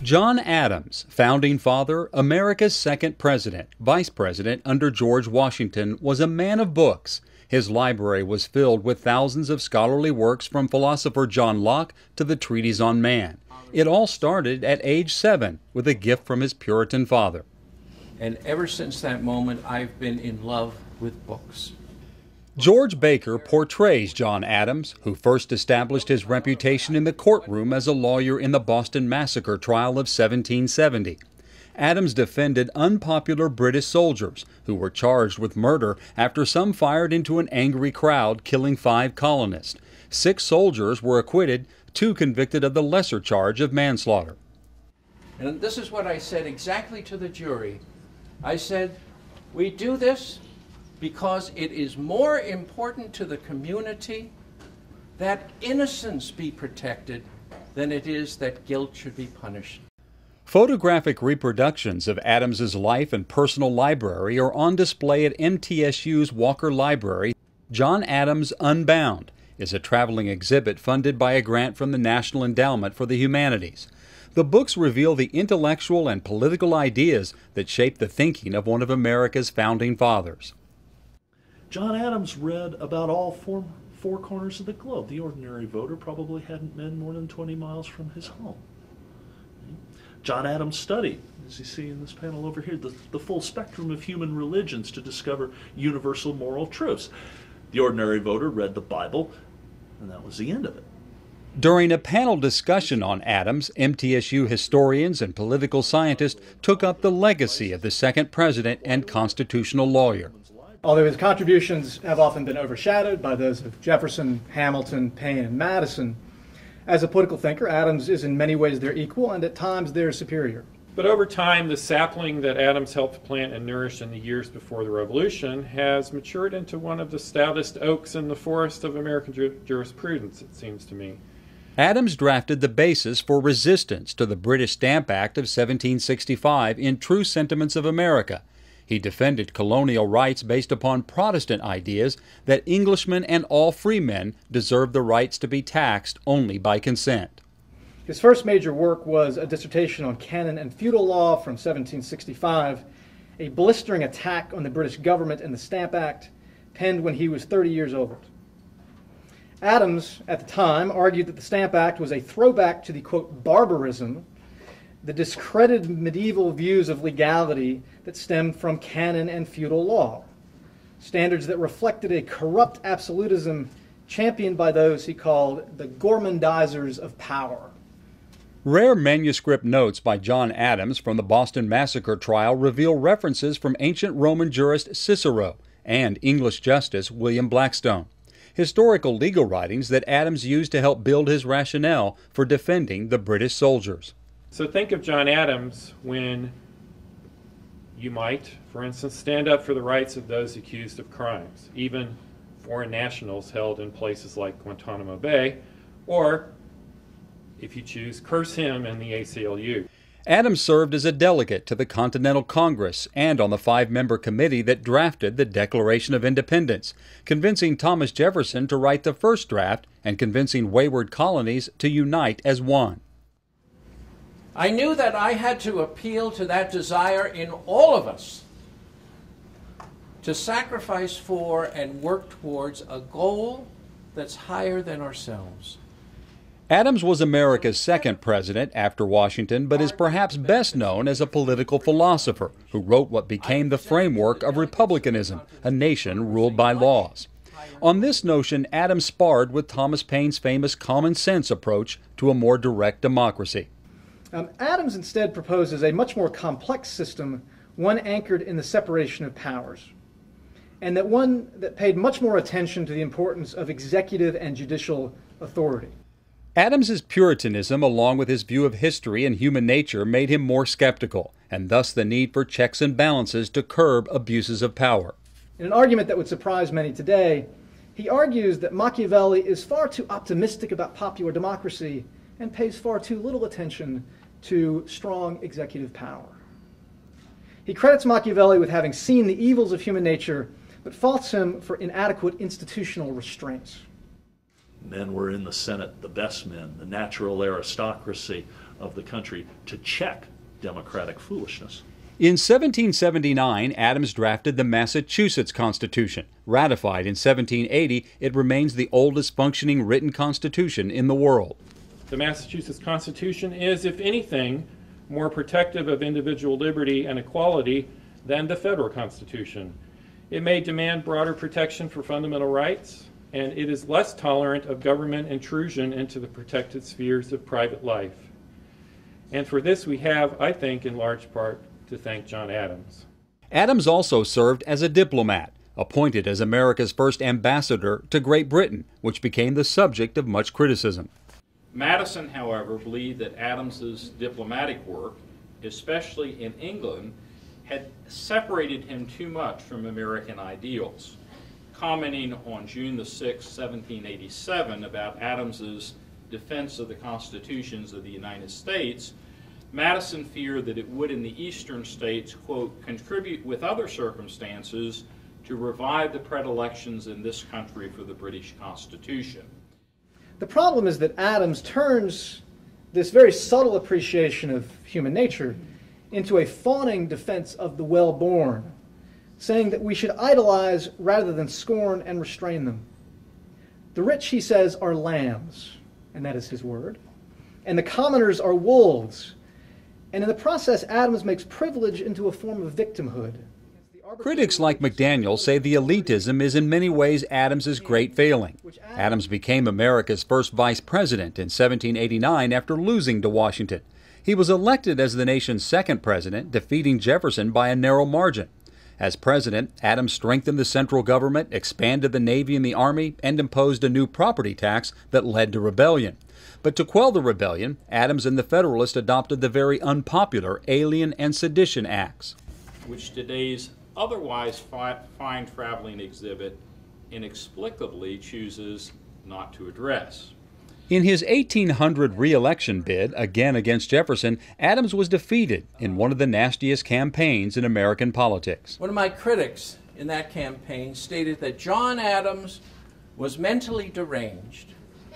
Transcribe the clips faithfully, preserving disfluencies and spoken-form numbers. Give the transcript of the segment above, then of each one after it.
John Adams, founding father, America's second president, vice president under George Washington, was a man of books. His library was filled with thousands of scholarly works from philosopher John Locke to the treatise on man. It all started at age seven with a gift from his Puritan father. And ever since that moment, I've been in love with books. George Baker portrays John Adams, who first established his reputation in the courtroom as a lawyer in the Boston Massacre trial of seventeen seventy. Adams defended unpopular British soldiers who were charged with murder after some fired into an angry crowd, killing five colonists. Six soldiers were acquitted, two convicted of the lesser charge of manslaughter. And this is what I said exactly to the jury. I said, we do this because it is more important to the community that innocence be protected than it is that guilt should be punished. Photographic reproductions of Adams's life and personal library are on display at M T S U's Walker Library. John Adams' Unbound is a traveling exhibit funded by a grant from the National Endowment for the Humanities. The books reveal the intellectual and political ideas that shaped the thinking of one of America's founding fathers. John Adams read about all four, four corners of the globe. The ordinary voter probably hadn't been more than twenty miles from his home. John Adams studied, as you see in this panel over here, the, the full spectrum of human religions to discover universal moral truths. The ordinary voter read the Bible, and that was the end of it. During a panel discussion on Adams, M T S U historians and political scientists took up the legacy of the second president and constitutional lawyer. Although his contributions have often been overshadowed by those of Jefferson, Hamilton, Paine, and Madison, as a political thinker, Adams is in many ways their equal, and at times their superior. But over time, the sapling that Adams helped plant and nourish in the years before the Revolution has matured into one of the stoutest oaks in the forest of American ju- jurisprudence, it seems to me. Adams drafted the basis for resistance to the British Stamp Act of seventeen sixty-five in True Sentiments of America. He defended colonial rights based upon Protestant ideas that Englishmen and all free men deserved the rights to be taxed only by consent. His first major work was a dissertation on canon and feudal law from seventeen sixty-five, a blistering attack on the British government and the Stamp Act, penned when he was thirty years old. Adams, at the time, argued that the Stamp Act was a throwback to the, quote, barbarism, the discredited medieval views of legality that stemmed from canon and feudal law, standards that reflected a corrupt absolutism championed by those he called the gormandizers of power. Rare manuscript notes by John Adams from the Boston Massacre trial reveal references from ancient Roman jurist Cicero and English justice William Blackstone, historical legal writings that Adams used to help build his rationale for defending the British soldiers. So think of John Adams when you might, for instance, stand up for the rights of those accused of crimes, even foreign nationals held in places like Guantanamo Bay, or, if you choose, curse him and the A C L U. Adams served as a delegate to the Continental Congress and on the five-member committee that drafted the Declaration of Independence, convincing Thomas Jefferson to write the first draft and convincing wayward colonies to unite as one. I knew that I had to appeal to that desire in all of us to sacrifice for and work towards a goal that's higher than ourselves. Adams was America's second president after Washington, but is perhaps best known as a political philosopher who wrote what became the framework of republicanism, a nation ruled by laws. On this notion, Adams sparred with Thomas Paine's famous common sense approach to a more direct democracy. Um, Adams instead proposes a much more complex system, one anchored in the separation of powers, and that one that paid much more attention to the importance of executive and judicial authority. Adams's Puritanism, along with his view of history and human nature, made him more skeptical, and thus the need for checks and balances to curb abuses of power. In an argument that would surprise many today, he argues that Machiavelli is far too optimistic about popular democracy and pays far too little attention to strong executive power. He credits Machiavelli with having seen the evils of human nature, but faults him for inadequate institutional restraints. Men were in the Senate, the best men, the natural aristocracy, of the country to check democratic foolishness. In seventeen seventy-nine, Adams drafted the Massachusetts Constitution. Ratified in seventeen eighty, it remains the oldest functioning written constitution in the world. The Massachusetts Constitution is, if anything, more protective of individual liberty and equality than the federal Constitution. It may demand broader protection for fundamental rights, and it is less tolerant of government intrusion into the protected spheres of private life. And for this we have, I think, in large part, to thank John Adams. Adams also served as a diplomat, appointed as America's first ambassador to Great Britain, which became the subject of much criticism. Madison, however, believed that Adams's diplomatic work, especially in England, had separated him too much from American ideals. Commenting on June the sixth, seventeen eighty-seven, about Adams's defense of the constitutions of the United States, Madison feared that it would in the eastern states, quote, contribute with other circumstances to revive the predilections in this country for the British Constitution. The problem is that Adams turns this very subtle appreciation of human nature into a fawning defense of the well-born, saying that we should idolize rather than scorn and restrain them. The rich, he says, are lambs, and that is his word, and the commoners are wolves. And in the process, Adams makes privilege into a form of victimhood. Critics like McDaniel say the elitism is in many ways Adams's great failing. Adams became America's first vice president in seventeen eighty-nine after losing to Washington. He was elected as the nation's second president, defeating Jefferson by a narrow margin. As president, Adams strengthened the central government, expanded the Navy and the Army, and imposed a new property tax that led to rebellion. But to quell the rebellion, Adams and the Federalists adopted the very unpopular Alien and Sedition Acts, which today's otherwise fi fine traveling exhibit inexplicably chooses not to address. In his eighteen hundred re-election bid, again against Jefferson, Adams was defeated in one of the nastiest campaigns in American politics. One of my critics in that campaign stated that John Adams was mentally deranged,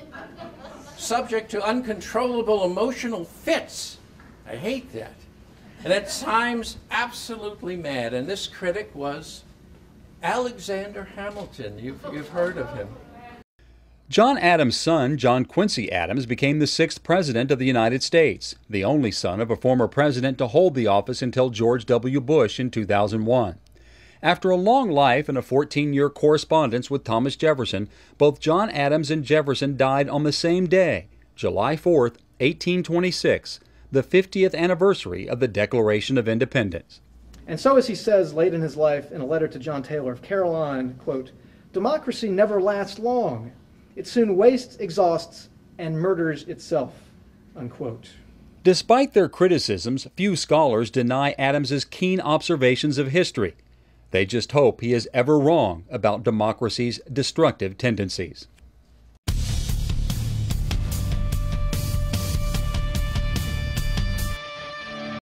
subject to uncontrollable emotional fits. I hate that. And at times absolutely mad. And this critic was Alexander Hamilton. You've, you've heard of him. John Adams' son, John Quincy Adams, became the sixth president of the United States, the only son of a former president to hold the office until George W. Bush in two thousand one. After a long life and a fourteen-year correspondence with Thomas Jefferson, both John Adams and Jefferson died on the same day, July fourth, eighteen twenty-six, the fiftieth anniversary of the Declaration of Independence. And so, as he says late in his life in a letter to John Taylor of Caroline, quote, democracy never lasts long. It soon wastes, exhausts, and murders itself, unquote. Despite their criticisms, few scholars deny Adams's keen observations of history. They just hope he is ever wrong about democracy's destructive tendencies.